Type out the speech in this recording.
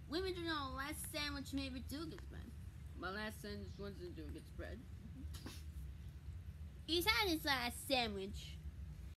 Women don't know. Last sandwich made with Dugans bread. My last sandwich wasn't Dugans bread. He's had his last sandwich.